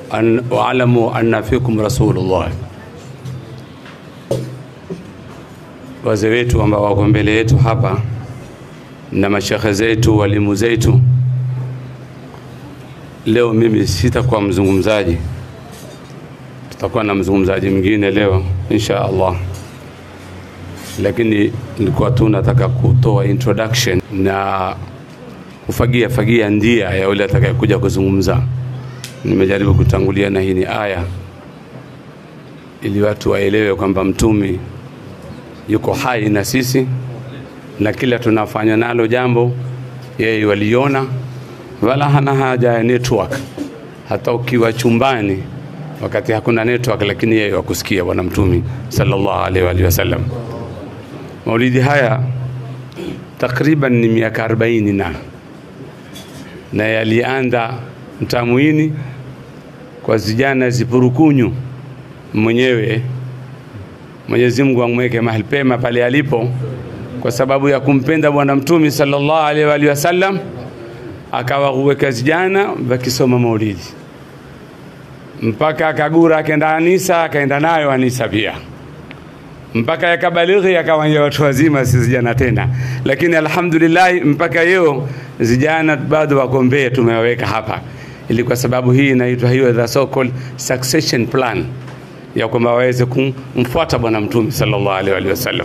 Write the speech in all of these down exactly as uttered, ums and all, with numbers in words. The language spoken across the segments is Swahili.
an wa'lamu anna fikum rasulullah. Wazee wetu ambao wako mbele yetu hapa na mashekhe zetu, walimu zetu, leo mimi sitakuwa mzungumzaji, tutakuwa na mzungumzaji mwingine leo insha Allah, lakini nilikuwa tu nataka kutoa introduction na kufagia fagia ndia ya yule atakayekuja kuzungumza. Nimejaribu kutangulia na hii ni aya ili watu waelewe kwamba mtumi yuko hai na sisi, na kila tunafanya nalo jambo yeye waliona, wala hana haja ya network. Hata ukiwa chumbani wakati hakuna network, lakini yeye wakusikia bwana mtumi sallallahu alaihi wa sallam. Maulidi haya takriban ni miaka arobaini na na yalianza Mtamuini kwa zijana zipurukunyu mwenyewe. Mwenyezi Mungu amweke mahali pema pale alipo, kwa sababu ya kumpenda bwana mtumi sallallahu alaihi wa sallam akawakuweka zijana wakisoma maulidi mpaka akagura akaenda Anisa, akaenda nayo Anisa pia mpaka yakabalighi yakawanya watu wazima, si zijana tena. Lakini alhamdulillah mpaka leo zijana bado wako Mbeya, tumeweka hapa ili kwa sababu hii inaitwa hiyo the so called succession plan ya kwamba waweze kumfuata bwana mtume sallallahu alaihi wasallam.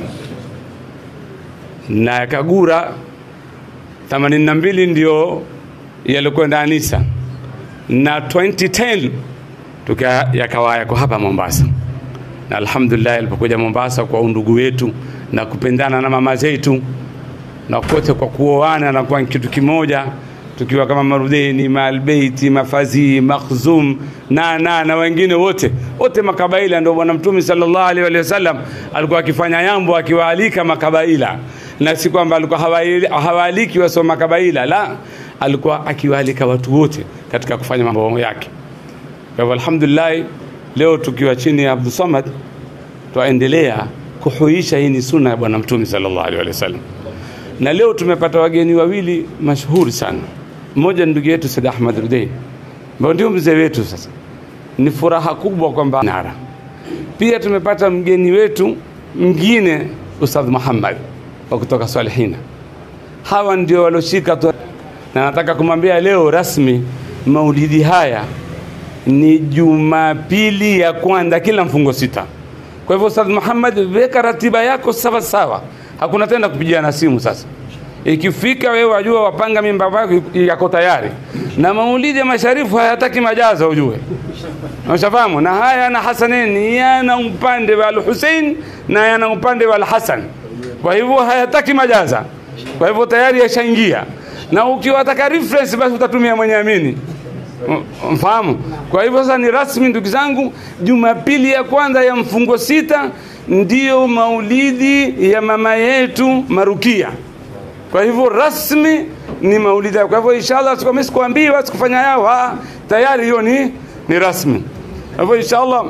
Na yakagura themanini na mbili ndio yalikwenda Anisa, na twenty ten tuka yakawa yako hapa Mombasa. Na alhamdulillah alipokuja Mombasa kwa undugu wetu na kupendana na mama zetu na kote kwa kuoana na kwa kitu kimoja, tukiwa kama Marudeni, Maalbeiti, Mafazi, Makhzum na na na wengine wote wote makabaila, ndio bwana mtume sallallahu alaihi wasallam alikuwa akifanya yambo akiwaalika makabaila, na si kwamba alikuwa hawaaliki wasoma makabaila, la, alikuwa akiwaalika watu wote katika kufanya mambo yake. Kwa hivyo alhamdulillah leo tukiwa chini ya Abdul Samad tuendelea kuhuisha hii ni sunna ya bwana mtume sallallahu alaihi wasallam. Na leo tumepata wageni wawili mashuhuri sana. Mmoja ndugu yetu Said Ahmad Rudei, ambao ndio mzee wetu sasa. Ni furaha kubwa kwamba nara. Pia tumepata mgeni wetu mwingine Ustadh Muhammad wa kutoka Salihina. Hawa ndio waloshika tu, na nataka kumwambia leo rasmi maulidi haya ni Jumapili ya kwanza kila mfungo sita. Kwa hivyo Ustadh Muhammad, weka ratiba yako sawa sawa. Hakuna tena kupigiana simu sasa. Ikifika wewe wajua wapanga mimba yako yako tayari. Na maulidi ya masharifu hayataki majaza ujue. Unashafahamu? Na haya na Hasaneni yana upande wa Al-Hussein na yana upande wa Al-Hasan. Kwa hivyo hayataki majaza. Kwa hivyo tayari yashaingia. Na ukiwataka reference basi utatumia mwenye amini. Mfahamu? Kwa hivyo sasa ni rasmi ndugu zangu, Jumapili ya kwanza ya mfungo sita ndio maulidi ya mama yetu Marukia. Kwa hivyo rasmi ni maulidi. Kwa hivyo inshallah sikomesi kuambiwa sikufanya yao, ha, tayari hiyo ni ni rasmi. Kwa hivyo inshallah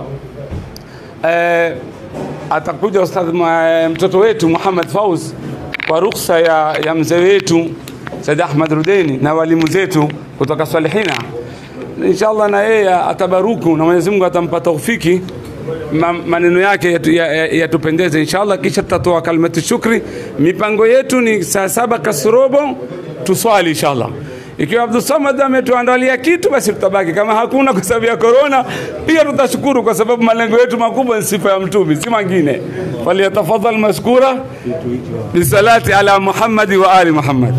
eh atakuja ustadh mtoto wetu Muhammad Fauz kwa ruhusa ya, ya mzee wetu Said Ahmad Rudeni na walimu zetu kutoka Salihina. Inshallah na yeye atabaruku na Mwenyezi Mungu atampa taufiki maneno yake yatupendeze inshallah, kisha tutatoa kalimatu shukri. Mipango yetu ni saa saba kasrobo tuswali inshallah. Ikiwa Abdul Samad ametuandalia kitu basi tutabaki, kama hakuna kwa sababu ya corona pia tutashukuru, kwa sababu malengo yetu makubwa ni sifa ya mtume, si mengine. Faliyatafadhal mashkura bisalati ala Muhammad wa ali Muhammad.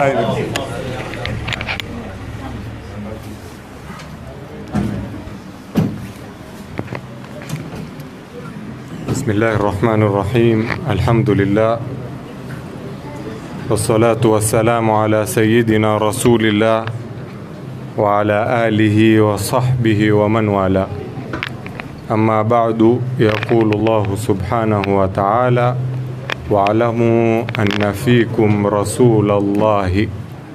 بسم الله الرحمن الرحيم. الحمد لله والصلاة والسلام على سيدنا رسول الله وعلى آله وصحبه ومن والاه. أما بعد، يقول الله سبحانه وتعالى: واعلموا أن فيكم رسول الله.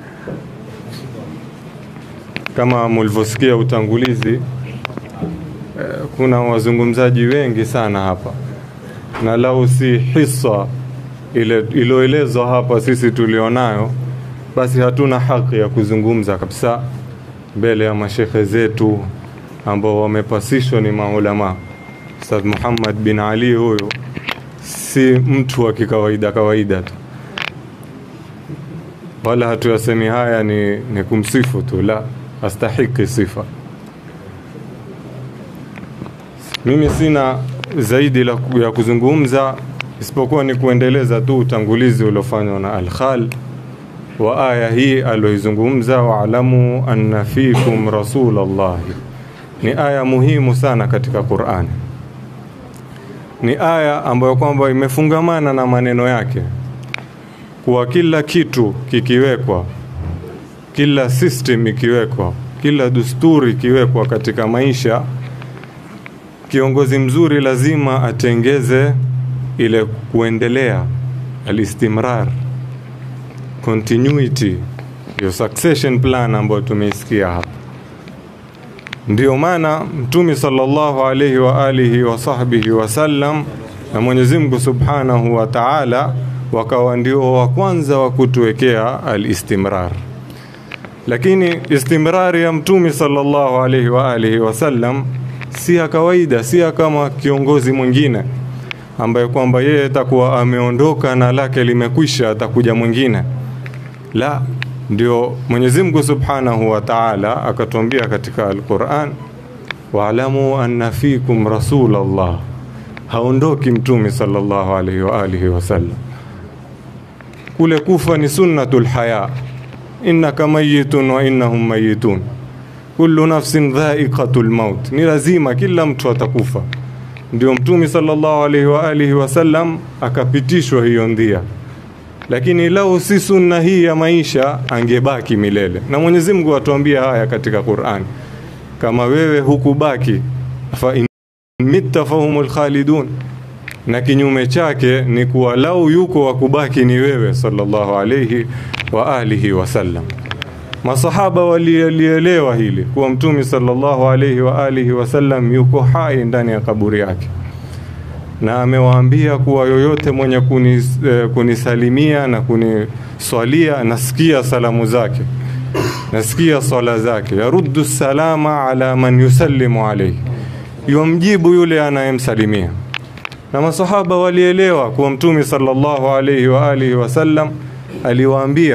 Kama mlivyosikia utangulizi, kuna wazungumzaji wengi sana hapa, na lau si hisa ile iloelezwa hapa sisi tulionayo, basi hatuna haki ya kuzungumza kabisa mbele ya mashekhe zetu ambao wamepasishwa ni maulama. Ustadh Muhammad bin Ali huyo si mtu wa kikawaida kawaida tu, wala hatuyasemi haya ni, ni kumsifu tu, la, astahiki sifa. Mimi sina zaidi la ya kuzungumza isipokuwa ni kuendeleza tu utangulizi uliofanywa na Al-Khal wa aya hii aloizungumza, wa'lamu anna fikum rasulullah. Ni aya muhimu sana katika Qur'an. Ni aya ambayo kwamba imefungamana na maneno yake, kwa kila kitu kikiwekwa, kila system ikiwekwa, kila desturi ikiwekwa katika maisha, kiongozi mzuri lazima atengeze ile kuendelea, alistimrar, continuity, your succession plan ambayo tumeisikia hapa. Ndio maana Mtume sallallahu alayhi wa alihi wa sahbihi wasallam na Mwenyezi Mungu Subhanahu wa Ta'ala wakawa ndio wa kwanza wa kutuwekea alistimrar. Lakini istimrari ya Mtume sallallahu alayhi wa alihi wasallam si ya kawaida, si kama kiongozi mwingine ambaye kwamba yeye atakuwa ameondoka na lake limekwisha, atakuja mwingine. La, ndio Mwenyezi Mungu Subhanahu wa Ta'ala akatuambia katika Al-Qur'an, wa'lamu anna fikum rasulallah. Haondoki Mtume sallallahu alayhi wa alihi wasallam. Kule kufa ni sunnatul haya, innaka mayitun wa innahum mayitun, kullu nafsin dha'iqatul maut. Ni lazima kila mtu atakufa. Ndio Mtume sallallahu alayhi wa alihi wasallam akapitishwa hiyo ndia. Lakini lao si sunna hii ya maisha angebaki milele. Na Mwenyezi Mungu atuambia haya katika Qur'an, kama wewe hukubaki fa in mitta fahumul khalidun. Na kinyume chake ni kuwa lao yuko wakubaki ni wewe sallallahu alayhi wa alihi wasallam. Masahaba walielewa hili kuwa Mtume sallallahu alayhi wa alihi wasallam yuko hai ndani ya kaburi yake, na amewaambia kuwa yoyote mwenye kunis, eh, kunisalimia na kuniswalia, nasikia salamu zake, nasikia swala zake, yaruddu salama ala man yusallimu alayhi, yumjibu yule anayemsalimia. Na masahaba walielewa kuwa Mtume sallallahu alayhi wa alihi wasallam aliwaambia,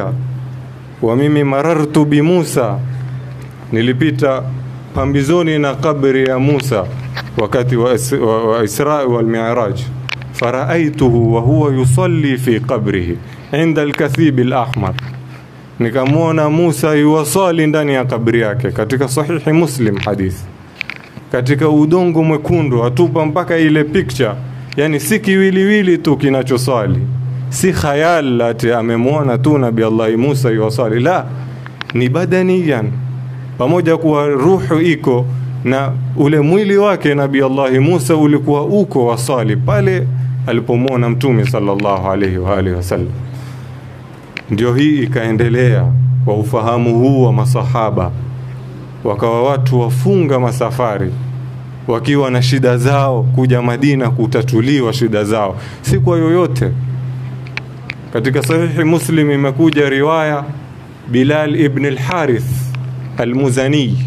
wa mimi marartu bi Musa, nilipita pambizoni na kabri ya Musa wakati wa, wa, wa Isra wal Mi'raj, faraaituhu wa huwa yusalli fi qabrihi inda al-kathib al-ahmar. Nikamwona Musa yuwasali ndani ya kabri yake, katika sahihi Muslim hadith, katika udongo mwekundu, atupa mpaka ile picture, yani si kiwiliwili tu kinachosali, si khayal ati amemwona tu Nabii Allah Musa yuwasali, la, ni badaniyan, pamoja kuwa ruhu iko na ule mwili wake Nabii Allah Musa ulikuwa uko wasali pale alipomwona Mtume sallallahu alayhi wa alihi wasallam. Ndio hii ikaendelea kwa ufahamu huu wa masahaba, wakawa watu wafunga masafari wakiwa na shida zao kuja Madina kutatuliwa shida zao, si kwa yoyote. Katika sahihi Muslim imekuja riwaya Bilal ibn al-Harith al-Muzani,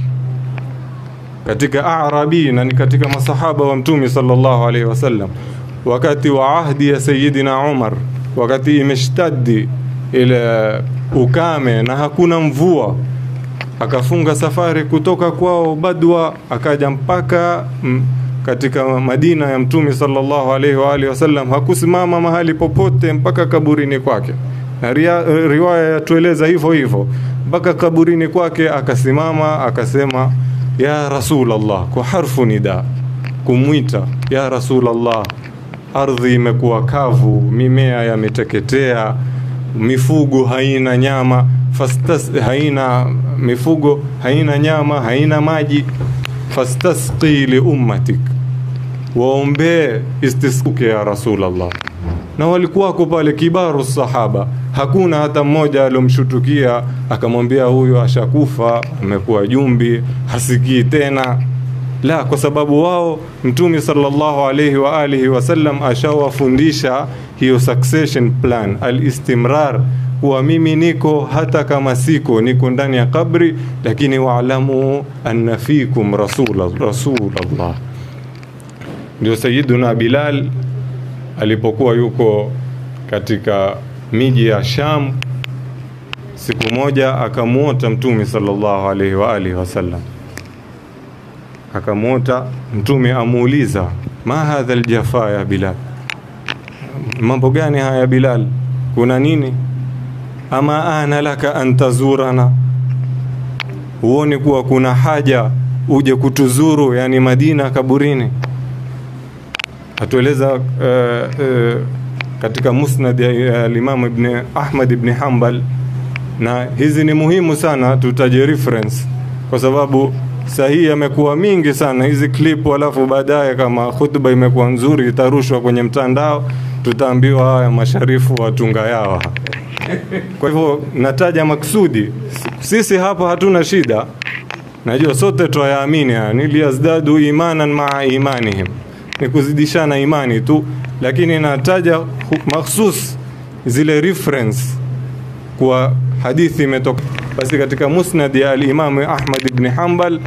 katika Arabi na ni katika masahaba wa Mtume sallallahu alayhi wasallam, wakati wa ahdi ya Sayyidina Umar, wakati imeshtadi ile ukame na hakuna mvua, akafunga safari kutoka kwao Badwa akaja mpaka m, katika Madina ya Mtume sallallahu alayhi wa alihi wasallam. Hakusimama mahali popote mpaka kaburini kwake, na riwaya yatueleza hivyo hivyo, mpaka kaburini kwake akasimama akasema ya Rasulullah, kwa harfu nida, kumwita ya Rasulullah. Ardhi imekuwa kavu, mimea yameteketea, mifugo haina nyama, fastas haina mifugo, haina nyama, haina maji, fastasqi li ummatik, waombe istisquke ya Rasulullah. Na walikuwako pale kibaru sahaba, hakuna hata mmoja alomshutukia akamwambia huyu ashakufa, amekuwa jumbi, hasikii tena. La, kwa sababu wao Mtume sallallahu alayhi wa alihi wasallam ashawafundisha hiyo succession plan, al-istimrar, kuwa mimi niko hata kama siko, niko ndani ya kabri, lakini wa'lamu anna fikum rasul rasulullah. Ndio Sayyiduna Bilal alipokuwa yuko katika miji ya Sham, siku moja akamuota Mtume sallallahu alaihi wa alihi wasallam. Akamuota Mtume amuuliza, ma hadha aljafa ya Bilal, mambo gani haya Bilal, kuna nini? Ama ana laka an tazurana, huoni kuwa kuna haja uje kutuzuru, yani Madina kaburini? Atueleza uh, uh, katika musnad ya Imam Ibn Ahmad ibn Hanbal, na hizi ni muhimu sana tutaje reference, kwa sababu sahihi yamekuwa mingi sana hizi clip, alafu baadaye kama khutba imekuwa nzuri itarushwa kwenye mtandao, tutaambiwa haya masharifu watunga yao. Kwa hivyo nataja maksudi, sisi hapa hatuna shida, najua sote tuyaamini, yani liyazdadu imanan maa imanihim, ni kuzidishana imani tu, lakini nataja mahsus zile reference kwa hadithi imetoka. Basi katika musnad ya al-Imam Ahmad ibn Hanbal,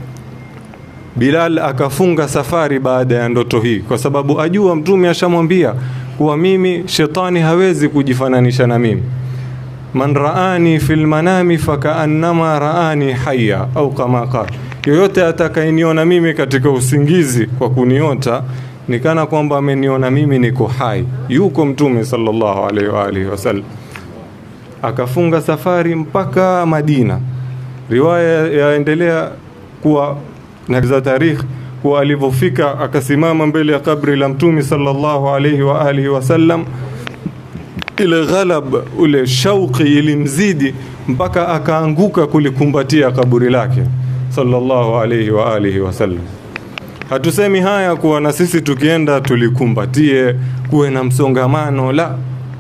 Bilal akafunga safari baada ya ndoto hii, kwa sababu ajua Mtume ashamwambia kuwa mimi shetani hawezi kujifananisha na mimi. Man raani fil manami fakaannama raani hayya, au kama qala, yoyote atakayeniona mimi katika usingizi kwa kuniota ni kana kwamba ameniona mimi niko hai. Yuko Mtume sallallahu alaihi wa alihi wasallam. Akafunga safari mpaka Madina. Riwaya yaendelea kuwa na za tarikh kuwa alipofika akasimama mbele ya kabri la Mtume sallallahu alaihi wa alihi wasallam, ile ghalab, ule shauki ilimzidi mpaka akaanguka kulikumbatia kaburi lake sallallahu alaihi wa alihi wasallam. Hatusemi haya kuwa na sisi tukienda tulikumbatie kuwe na msongamano, la.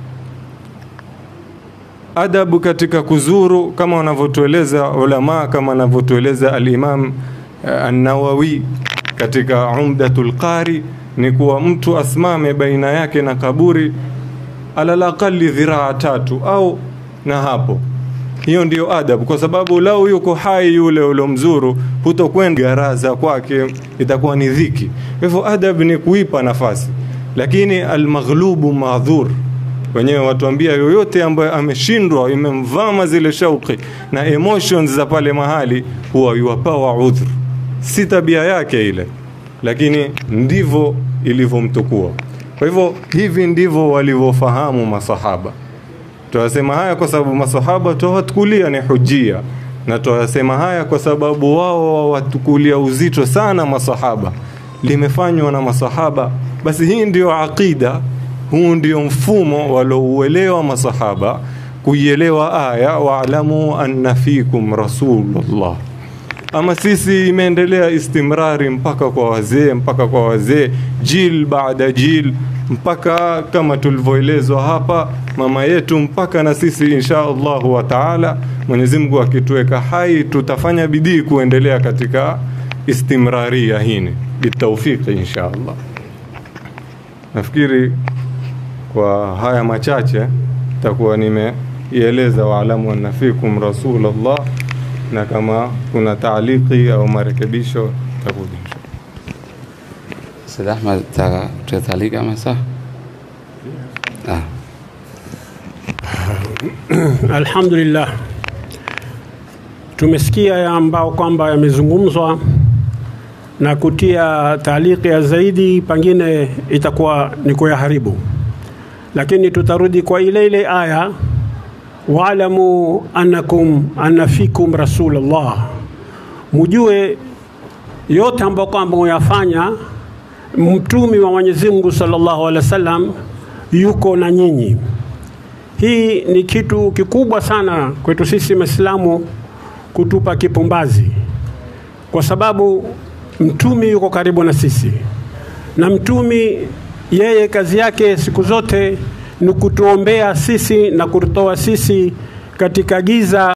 Adabu katika kuzuru, kama wanavyotueleza ulama, kama wanavyotueleza al-Imam An-Nawawi katika Umdatul Qari, ni kuwa mtu asimame baina yake na kaburi alalaqali dhiraa tatu au na hapo. Hiyo ndio adabu, kwa sababu lao yuko hai yule ulomzuru, hutokwenda garaza kwake, itakuwa ni dhiki. Hivyo adabu ni kuipa nafasi, lakini al-maghlubu ma'dhur. Wenyewe watuambia yoyote ambaye ameshindwa, imemvama zile shauki na emotions za pale mahali, huwa yuwapawa udhur. Si tabia yake ile, lakini ndivyo ilivyomtukua. Kwa hivyo hivi ndivyo walivyofahamu masahaba. Tuwasema haya kwa sababu masahaba tuwatukulia ni hujia, na tuwasema haya kwa sababu wao watukulia uzito sana masahaba, limefanywa na masahaba. Basi hii ndio aqida, huu ndio mfumo walouelewa masahaba, kuielewa aya wa'lamu anna fikum rasulullah. Ama sisi imeendelea istimrari mpaka kwa wazee, mpaka kwa wazee, jil baada jil, mpaka kama tulivyoelezwa hapa mama yetu, mpaka na sisi insha Allah wa taala, Mwenyezi Mungu akituweka hai, tutafanya bidii kuendelea katika istimraria hii bitawfiki insha Allah. Nafikiri kwa haya machache takuwa nimeieleza wa'lamu anna fikum rasulullah, na kama kuna taaliki au marekebisho takuja. Said Ahmad, ta taalika masa? Ah. Alhamdulillah, tumesikia ya ambao kwamba yamezungumzwa, na kutia taaliki ya zaidi pengine itakuwa ni kuyaharibu, lakini tutarudi kwa ile ile aya wa'lamu annakum anna fikum rasulullah. Mujue yote ambayo kwamba uyafanya Mtume wa Mwenyezi Mungu sallallahu alaihi wasallam yuko na nyinyi. Hii ni kitu kikubwa sana kwetu sisi Waislamu kutupa kipumbazi, kwa sababu Mtume yuko karibu na sisi, na Mtume yeye kazi yake siku zote ni kutuombea sisi na kutoa sisi katika giza